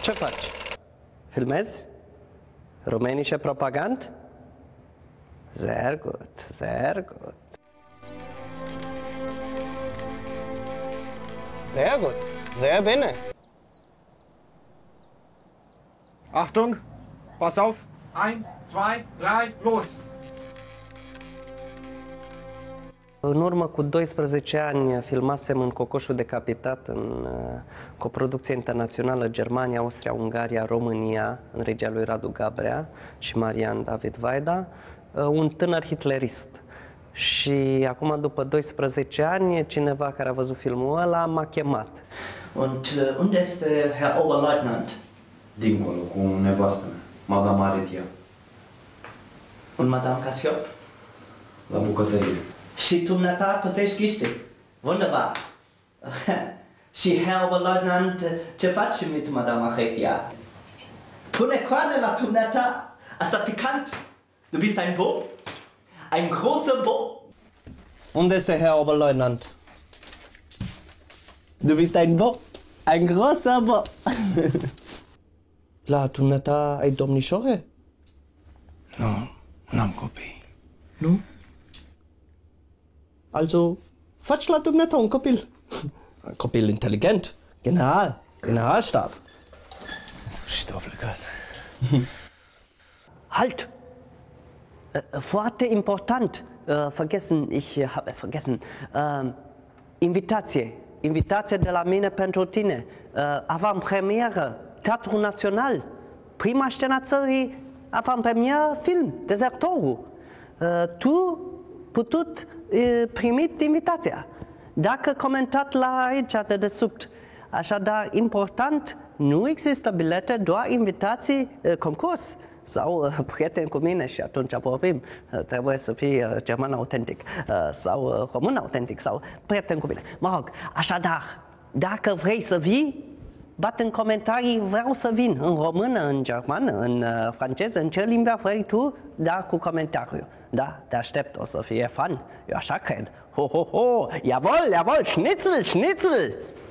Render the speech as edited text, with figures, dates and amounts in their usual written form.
Ce faci? Filmezi? Rumänische Propagand? Sehr gut, sehr gut. Sehr gut, sehr bine. Achtung, pass auf. 1, 2, 3, los! În urmă cu 12 ani filmasem în Cocoșul Decapitat, în coproducție internațională Germania, Austria, Ungaria, România, în regia lui Radu Gabrea și Marian David Vaida, un tânăr hitlerist. Și acum, după 12 ani, cineva care a văzut filmul ăla m-a chemat. Und unde este Herr Oberleutnant? Dincolo, cu nevastă mea, Madame Aretia, Und Madame Cassiop? la bucătărie. Și dumneata păzești ghiște. Wunderbar. Și Herr Oberleutnant, ce faci mit Madame Aretia? Pune coane la dumneata. Asta pikant. Du bist ein Bo? Ein großer Bo? Unde este Herr Oberleutnant? Du bist ein Bo? Ein großer Bo? La dumneata ai domnișoare? Nu, n-am copii. Nu? Also, faci la dumneata un copil. Un copil inteligent. General. Generalstab. În sfârșit au plecat. Halt! Foarte important. Vergessen, ich habe vergessen. Invitație. Invitație de la mine pentru tine. Avant-premieră. Teatru Național. Prima scenă țării. Avant-premieră film. Dezertorul. Tu putut primit invitația. Dacă comentat la aici de desubt. Așadar, important, nu există bilete, doar invitații, concurs sau prieteni cu mine și atunci vorbim. Trebuie să fii german autentic sau român autentic sau prieten cu mine. Mă rog, așadar, dacă vrei să vii, bat în comentarii, vreau să vin în română, în germană, în franceză, în ce limbă vrei tu, dar cu comentariu. Da, te aștept, o să fie fan. Eu așa cred. Ho, ho, ho, jawohl, jawohl, Schnitzel, Schnitzel!